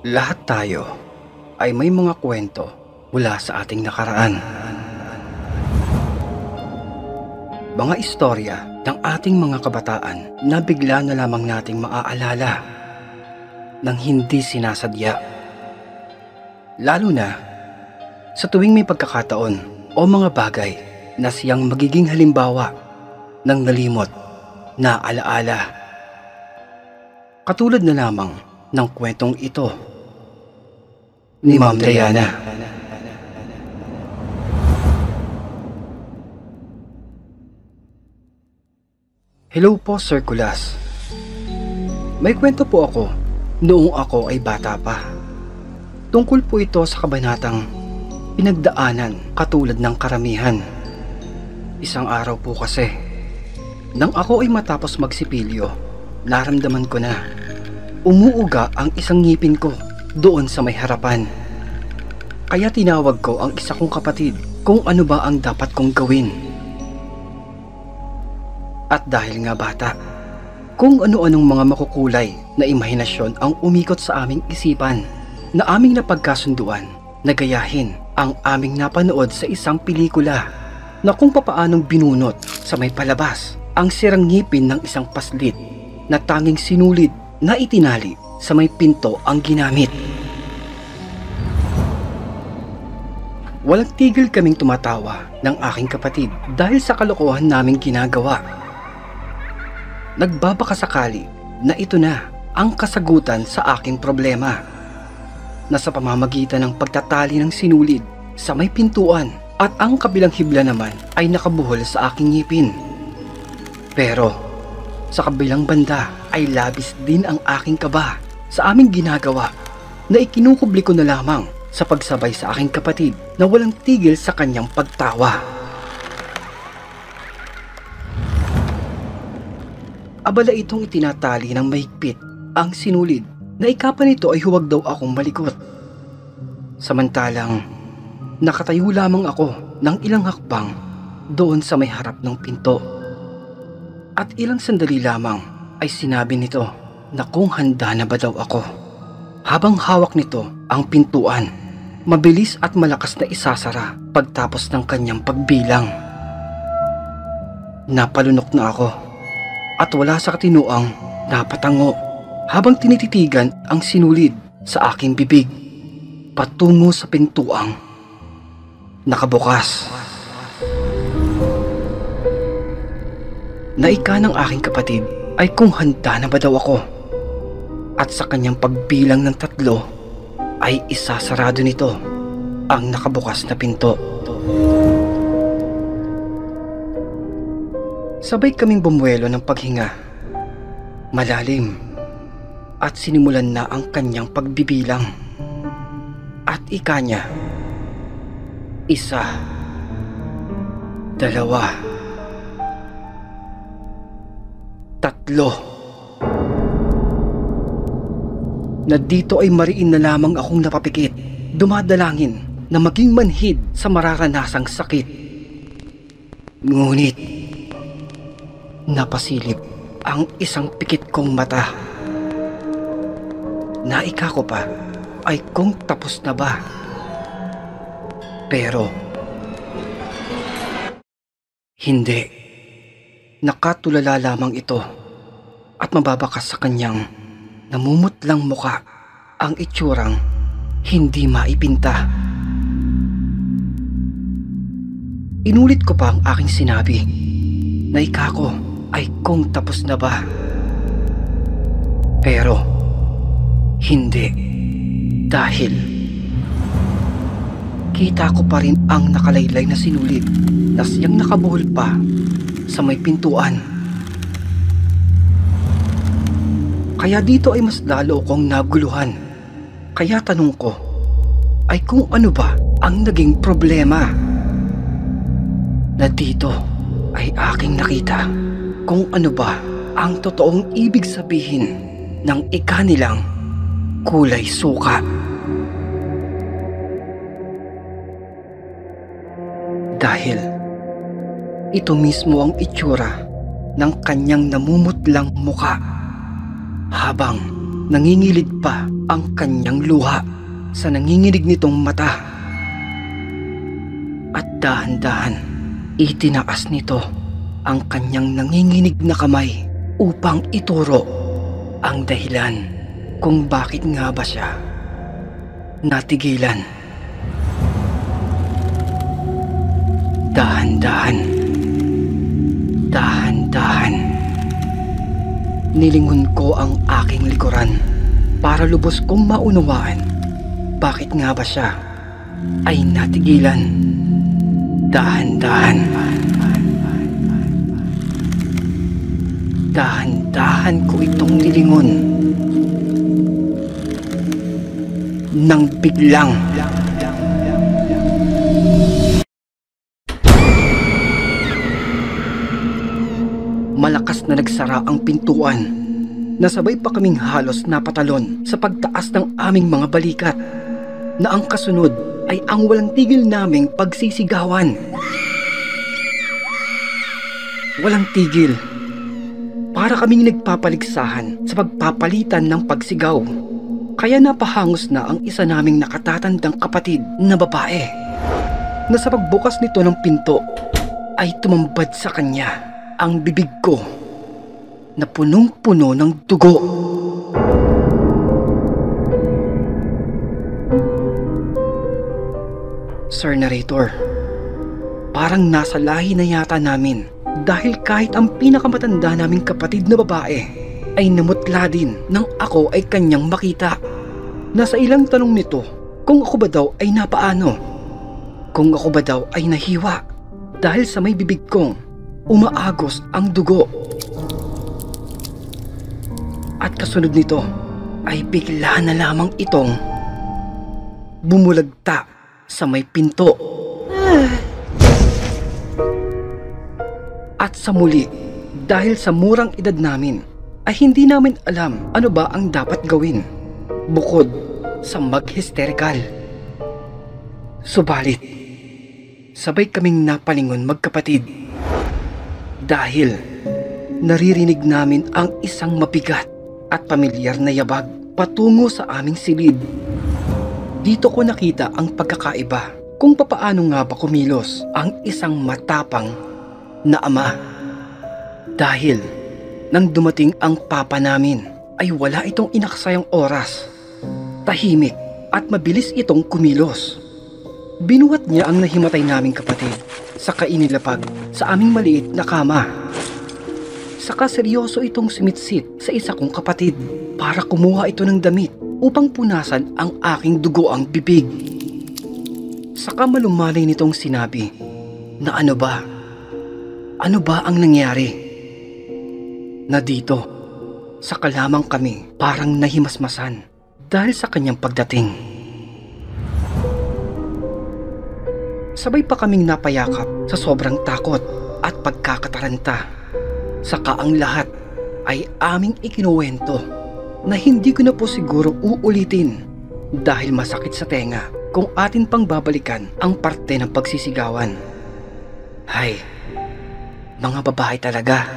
Lahat tayo ay may mga kwento mula sa ating nakaraan. Mga istorya ng ating mga kabataan na bigla na lamang nating maaalala nang hindi sinasadya. Lalo na sa tuwing may pagkakataon o mga bagay na siyang magiging halimbawa ng nalimot na alaala. Katulad na lamang ng kwentong ito ni Ma'am Diana. Hello po, Sir Kulas. May kwento po ako noong ako ay bata pa. Tungkol po ito sa kabanatang pinagdaanan katulad ng karamihan. Isang araw po kasi, nang ako ay matapos magsipilyo, naramdaman ko na umuuga ang isang ngipin ko doon sa may harapan. Kaya tinawag ko ang isa kong kapatid kung ano ba ang dapat kong gawin. At dahil nga bata, kung ano-anong mga makukulay na imahinasyon ang umikot sa aming isipan, na aming napagkasunduan na gayahin ang aming napanood sa isang pelikula na kung papaanong binunot sa may palabas ang sirang ngipin ng isang paslit na tanging sinulid na itinali sa may pinto ang ginamit. Walang tigil kaming tumatawa ng aking kapatid dahil sa kalokohan naming ginagawa. Nagbabakasakali na ito na ang kasagutan sa aking problema, na sa pamamagitan ng pagtatali ng sinulid sa may pintuan at ang kabilang hibla naman ay nakabuhol sa aking ngipin. Pero sa kabilang banda ay labis din ang aking kaba sa aming ginagawa, na ikinukubli ko na lamang sa pagsabay sa aking kapatid na walang tigil sa kanyang pagtawa. Abala itong itinatali ng mahigpit ang sinulid na ikapa nito ay huwag daw akong malikot. Samantalang nakatayo lamang ako ng ilang hakbang doon sa may harap ng pinto. At ilang sandali lamang ay sinabi nito na kung handa na ba daw ako. Habang hawak nito ang pintuan, mabilis at malakas na isasara pagtapos ng kanyang pagbilang. Napalunok na ako at wala sa katinuang napatango habang tinititigan ang sinulid sa aking bibig patungo sa pintuang nakabukas. Naika ng aking kapatid ay kung handa na ba daw ako, at sa kanyang pagbilang ng 3 ay isasarado nito ang nakabukas na pinto. Sabay kaming bumuelo ng paghinga, malalim, at sinimulan na ang kanyang pagbibilang. At ika niya, 1, 2, 3. Na dito ay mariin na lamang akong napapikit, dumadalangin na maging manhid sa mararanasang sakit. Ngunit napasilip ang isang pikit kong mata. Naika ko pa ay kung tapos na ba. Pero hindi. Nakatulala lamang ito at mababakas sa kanyang namumutlang muka ang itsurang hindi maipinta. Inulit ko pa ang aking sinabi na ika ko ay kung tapos na ba. Pero hindi, dahil kita ko pa rin ang nakalaylay na sinulid na siyang nakabuhol pa sa may pintuan. Kaya dito ay mas lalo akong naguluhan. Kaya tanong ko ay kung ano ba ang naging problema. Na dito ay aking nakita kung ano ba ang totoong ibig sabihin ng ika nilang kulay suka. Dahil ito mismo ang itsura ng kanyang namumutlang muka habang Nangingilid pa ang kanyang luha sa nanginginig nitong mata. At dahan-dahan, itinaas nito ang kanyang nanginginig na kamay upang ituro ang dahilan kung bakit nga ba siya natigilan. Dahan-dahan, dahan-dahan, nilingon ko ang aking likuran para lubos kong maunawaan bakit nga ba siya ay natigilan. Dahan-dahan, dahan-dahan ko itong nilingon nang biglang malakas na nagsara ang pintuan. Nasabay pa kaming halos napatalon sa pagtaas ng aming mga balikat, na ang kasunod ay ang walang tigil naming pagsisigawan. Walang tigil. Para kaming nagpapaligsahan sa pagpapalitan ng pagsigaw. Kaya napahangos na ang isa naming nakatatandang kapatid na babae, na sa pagbukas nito ng pinto ay tumambad sa kanya ang bibig ko na punong-puno ng dugo. Sir Narrator, parang nasa lahi na yata namin, dahil kahit ang pinakamatanda naming kapatid na babae ay namutla din nang ako ay kanyang makita. Nasa ilang tanong nito kung ako ba daw ay napaano, kung ako ba daw ay nahiwa dahil sa may bibig kong umaagos ang dugo. At kasunod nito ay bigla na lamang itong bumulagta sa may pinto. At sa muli, dahil sa murang edad namin, ay hindi namin alam ano ba ang dapat gawin bukod sa mag-hysterical. Subalit, sabay kaming napalingon magkapatid dahil naririnig namin ang isang mabigat at pamilyar na yabag patungo sa aming silid. Dito ko nakita ang pagkakaiba kung papaano nga ba kumilos ang isang matapang na ama. Dahil nang dumating ang papa namin ay wala itong inaksayang oras. Tahimik at mabilis itong kumilos. Binuhat niya ang nahimatay naming kapatid saka inilapag sa aming maliit na kama. Saka seryoso itong sumitsit sa isa kong kapatid para kumuha ito ng damit upang punasan ang aking dugoang bibig. Saka malumalay nitong sinabi na ano ba ang nangyari? Na dito, saka lamang kami parang nahimasmasan dahil sa kanyang pagdating. Sabay pa kaming napayakap sa sobrang takot at pagkakataranta. Saka ang lahat ay aming ikinuwento na hindi ko na po siguro uulitin dahil masakit sa tenga kung atin pang babalikan ang parte ng pagsisigawan. Hay, mga babae talaga.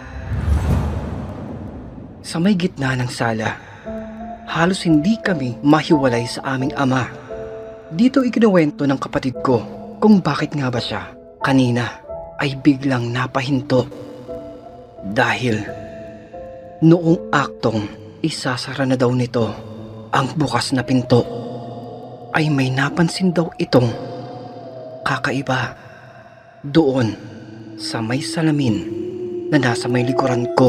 Sa may gitna ng sala, halos hindi kami mahiwalay sa aming ama. Dito ikinuwento ng kapatid ko kung bakit nga ba siya kanina ay biglang napahinto. Dahil noong aktong isasara na daw nito ang bukas na pinto, ay may napansin daw itong kakaiba doon sa may salamin na nasa may likuran ko.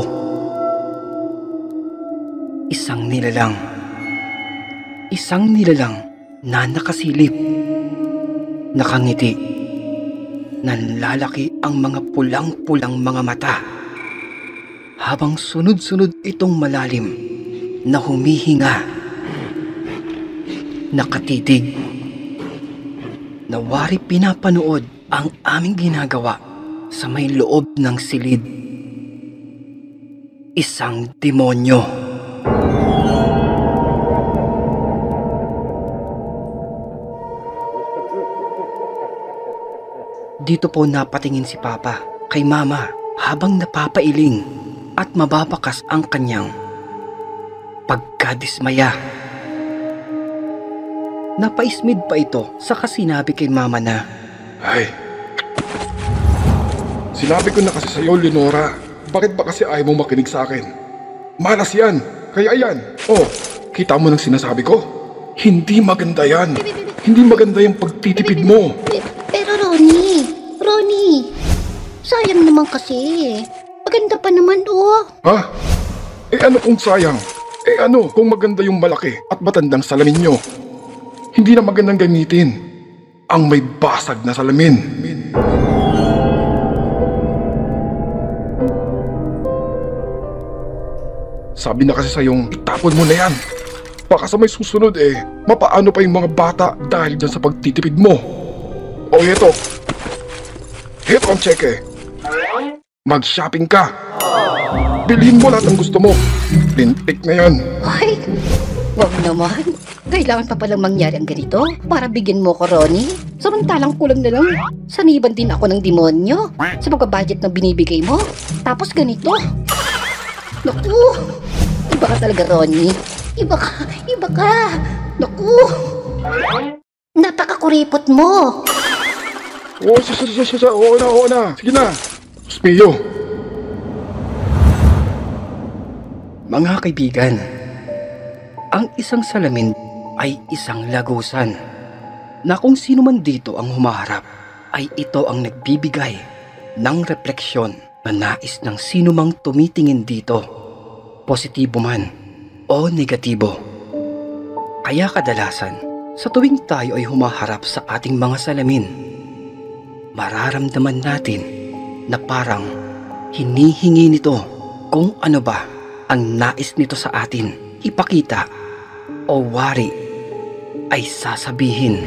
Isang nilalang na nakasilip, nakangiti, nanlalaki ang mga pulang-pulang mga mata, habang sunod-sunod itong malalim na humihinga, nakatitig, nawari pinapanood ang aming ginagawa sa may loob ng silid. Isang demonyo. Dito po napatingin si Papa kay Mama habang napapailing at mababakas ang kanyang pagkadismaya. Napaismid pa ito saka sinabi kay mama na, Ay, sinabi ko na kasi sa'yo, Leonora. Bakit ba kasi ayaw mo makinig sa akin? Malas yan. Kaya yan. Oh, kita mo ng sinasabi ko? Hindi maganda yan. Hindi maganda yung pagtitipid mo. Pero Ronnie, sayang naman kasi. Maganda pa naman Ha? Eh ano kung sayang? Eh ano kung maganda yung malaki at matandang salamin nyo? Hindi na magandang gamitin ang may basag na salamin. Sabi na kasi sa'yong itapon mo na yan. Baka sa may susunod mapaano pa yung mga bata dahil dyan sa pagtitipid mo. O ito. Ito ang cheque. Mag-shopping ka. Bilhin mo lahat ng gusto mo. Lintik na yan. Ay, wag naman. Kailangan pa palang mangyari ang ganito para bigyan mo ko, Ronnie. Samantalang kulang na lang. Saniban din ako ng demonyo sa pagka-budget na binibigay mo. Tapos ganito. Naku, iba ka talaga, Ronnie. Iba ka. Naku, napakakuripot mo. Oo na. Sige na. Spio. mga kaibigan, ang isang salamin ay isang lagusan na kung sino man dito ang humaharap ay ito ang nagbibigay ng refleksyon na nais ng sino mang tumitingin dito, positibo man o negatibo. Kaya kadalasan, sa tuwing tayo ay humaharap sa ating mga salamin, mararamdaman natin na parang hinihingi nito kung ano ba ang nais nito sa atin ipakita o wari ay sasabihin.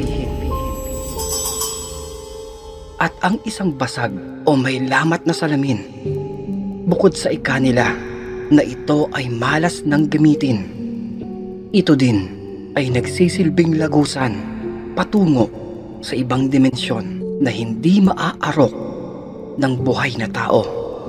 At ang isang basag o may lamat na salamin, bukod sa ikanila na ito ay malas ng gamitin, ito din ay nagsisilbing lagusan patungo sa ibang dimensyon na hindi maaarok ng buhay na tao.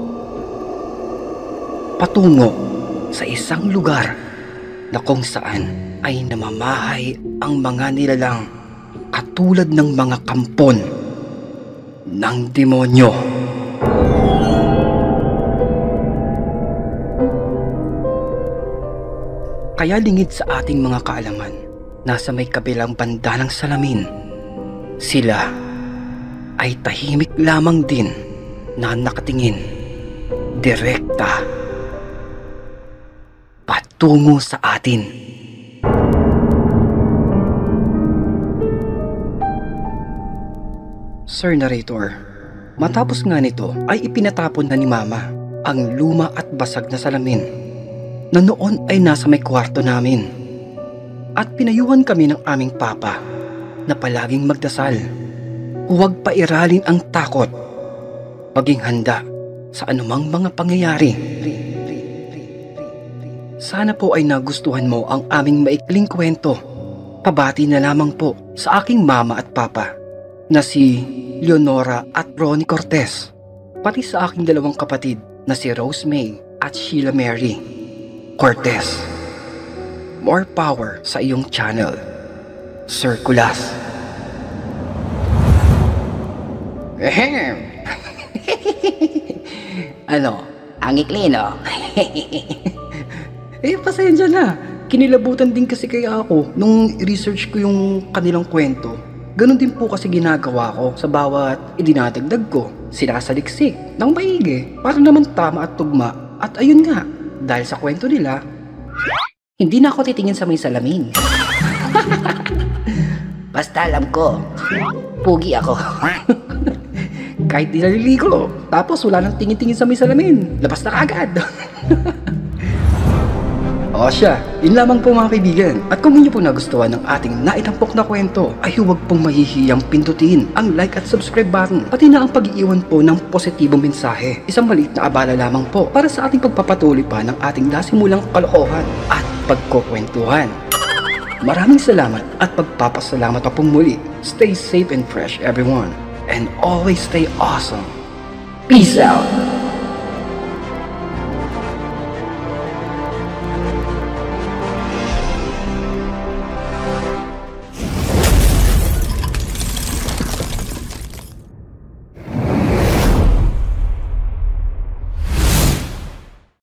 Patungo sa isang lugar na kung saan ay namamahay ang mga nilalang katulad ng mga kampon ng demonyo. Kaya lingid sa ating mga kaalaman, nasa may kabilang banda ng salamin, sila ay tahimik lamang din na nakatingin direkta patungo sa atin. Sir Narrator, matapos nga nito ay ipinatapon na ni Mama ang luma at basag na salamin na noon ay nasa may kwarto namin. At pinayuhan kami ng aming papa na palaging magdasal. Huwag pairalin ang takot, maging handa sa anumang mga pangyayari. Sana po ay nagustuhan mo ang aming maikling kwento. Pabati na lamang po sa aking mama at papa na si Leonora at Ronnie Cortez, pati sa aking dalawang kapatid na si Rose May at Sheila Mary Cortez. More power sa iyong channel, Sir Kulas. Ano? Ang ikli, no? Pasensya na. Kinilabutan din kasi kaya ako nung research ko yung kanilang kwento. Ganon din po kasi ginagawa ko sa bawat idinadagdag ko. Sinasaliksik ng maigi para naman tama at tugma. At ayun nga, dahil sa kwento nila, hindi na ako titingin sa may salamin. Basta alam ko, pugi ako. Kahit di naliligo, tapos wala nang tingin-tingin sa may salamin, labas na kagad. O siya, yun lamang po mga kaibigan. At kung inyo po nagustuhan ng ating naitampok na kwento, ay huwag pong mahihiyang pindutin ang like at subscribe button, pati na ang pag-iwan po ng positibong mensahe. Isang maliit na abala lamang po para sa ating pagpapatuloy pa ng ating nasimulang kalokohan at pagkukwentuhan. Maraming salamat at pagpapasalamat pa pong muli. Stay safe and fresh everyone, and always stay awesome. Peace out!